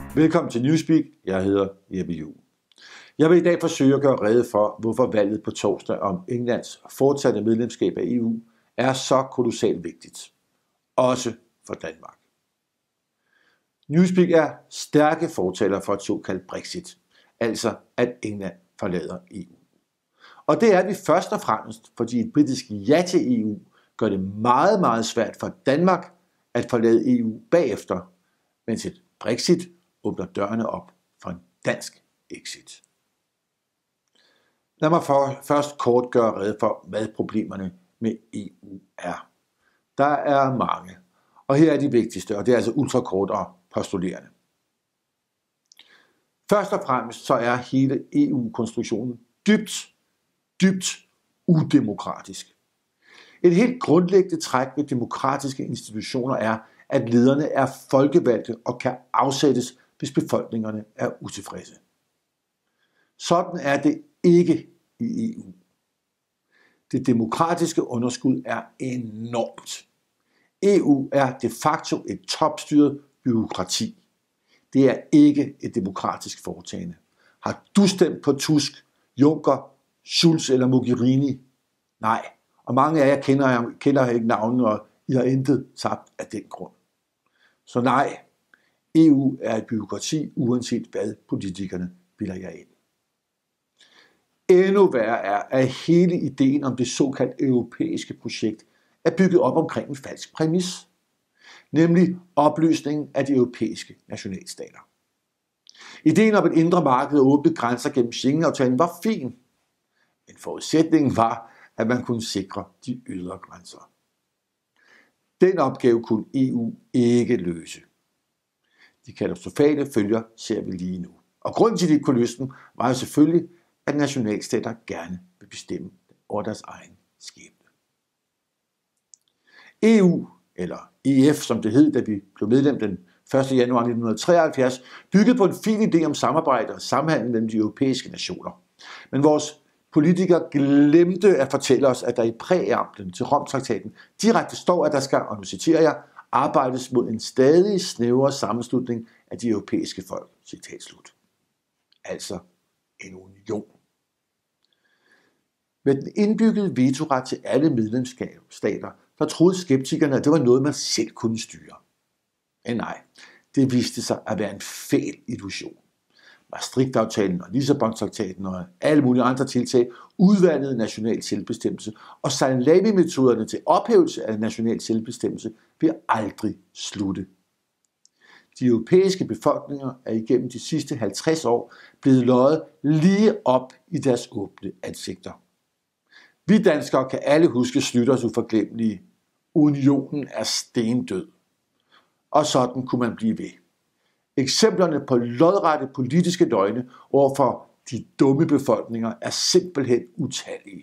Velkommen til Newspeak. Jeg hedder Jeppe Juhl. Jeg vil i dag forsøge at gøre rede for, hvorfor valget på torsdag om Englands fortsatte medlemskab af EU er så kolossalt vigtigt. Også for Danmark. Newspeak er stærke fortalere for et såkaldt Brexit, altså at England forlader EU. Og det er vi først og fremmest, fordi et britisk ja til EU gør det meget, meget svært for Danmark at forlade EU bagefter, mens et Brexit åbner dørene op for en dansk exit. Lad mig først kort gøre rede for, hvad problemerne med EU er. Der er mange, og her er de vigtigste, og det er altså ultrakort og postulerende. Først og fremmest så er hele EU-konstruktionen dybt udemokratisk. Et helt grundlæggende træk ved demokratiske institutioner er, at lederne er folkevalgte og kan afsættes, hvis befolkningerne er utilfredse. Sådan er det ikke i EU. Det demokratiske underskud er enormt. EU er de facto et topstyret bureaukrati. Det er ikke et demokratisk foretagende. Har du stemt på Tusk, Juncker, Schulz eller Mogherini? Nej, og mange af jer kender ikke navnene, og I har intet tabt af den grund. Så nej, EU er et bureaukrati, uanset hvad politikerne bilder jer ind. Endnu værre er, at hele ideen om det såkaldt europæiske projekt er bygget op omkring en falsk præmis, nemlig opløsningen af de europæiske nationalstater. Ideen om et indre marked og åbne grænser gennem Schengen-aftalen var fin, men forudsætningen var, at man kunne sikre de ydre grænser. Den opgave kunne EU ikke løse. De katastrofale følger ser vi lige nu. Og grunden til, at de ikke kunne løse dem, var jo selvfølgelig, at nationalstater gerne vil bestemme over deres egen skæbne. EU, eller EF som det hed, da vi blev medlem den 1. januar 1973, byggede på en fin idé om samarbejde og samhandel mellem de europæiske nationer. Men vores politikere glemte at fortælle os, at der i præamblen til Romtraktaten direkte står, at der skal, og nu citerer jeg, arbejdes mod en stadig snævrere sammenslutning af de europæiske folk. Citat slut. Altså en union. Med den indbyggede vetoret til alle medlemsstater, der troede skeptikerne, at det var noget, man selv kunne styre. Men nej, det viste sig at være en fæl illusion. Maastricht-aftalen og Lissabon-traktaten og alle mulige andre tiltag udvandede national selvbestemmelse, og salami-metoderne til ophævelse af national selvbestemmelse vil aldrig slutte. De europæiske befolkninger er igennem de sidste 50 år blevet løjet lige op i deres åbne ansigter. Vi danskere kan alle huske Schlüters uforglemmelige: unionen er stendød. Og sådan kunne man blive ved. Eksemplerne på lodrette politiske løgne overfor de dumme befolkninger er simpelthen utallige.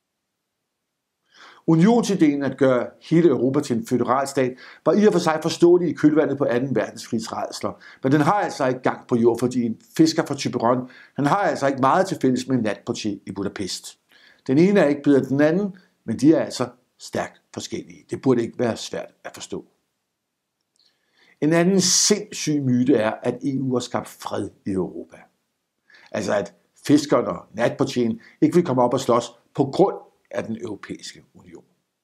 Unionsideen at gøre hele Europa til en føderal stat var i og for sig forståelig i kølvandet på 2. verdenskrigs rædsler, men den har altså ikke gang på jord, fordi en fisker fra Thyborøn, han har altså ikke meget til fælles med en natportier i Budapest. Den ene er ikke bedre end den anden, men de er altså stærkt forskellige. Det burde ikke være svært at forstå. En anden sindssyg myte er, at EU har skabt fred i Europa. Altså at fiskerne og natportieren ikke vil komme op og slås på grund af den europæiske union.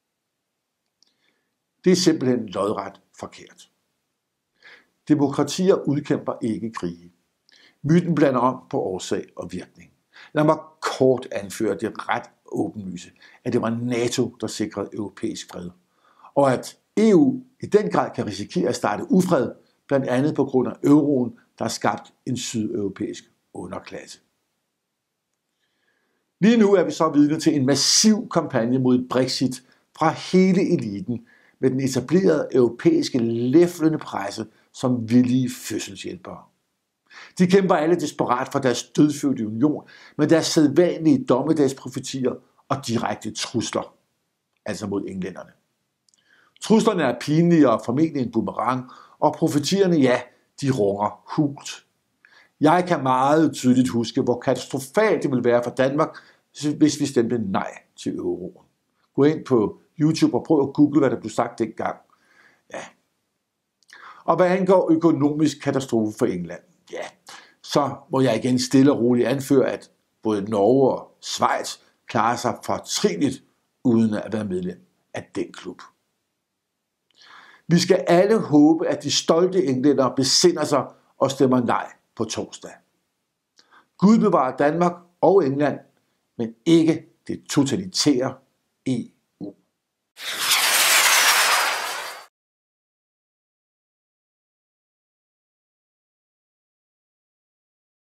Det er simpelthen lodret forkert. Demokratier udkæmper ikke krige. Myten blander om på årsag og virkning. Lad mig kort anføre det ret åbenlyse, at det var NATO, der sikrede europæisk fred, og at EU i den grad kan risikere at starte ufred, blandt andet på grund af euroen, der har skabt en sydeuropæisk underklasse. Lige nu er vi så vidne til en massiv kampagne mod Brexit fra hele eliten, med den etablerede europæiske læflende presse som villige fødselshjælpere. De kæmper alle desperat for deres dødfødte union med deres sædvanlige dommedagsprofetier og direkte trusler, altså mod englænderne. Truslerne er pinlige og formentlig en boomerang, og profetierne, ja, de runger hult. Jeg kan meget tydeligt huske, hvor katastrofalt det ville være for Danmark, hvis vi stemte nej til euroen. Gå ind på YouTube og prøv at google, hvad der blev sagt dengang. Ja. Og hvad angår økonomisk katastrofe for England, ja, så må jeg igen stille og roligt anføre, at både Norge og Schweiz klarer sig fortrinligt uden at være medlem af den klub. Vi skal alle håbe, at de stolte englændere besinder sig og stemmer nej på torsdag. Gud bevarer Danmark og England, men ikke det totalitære EU.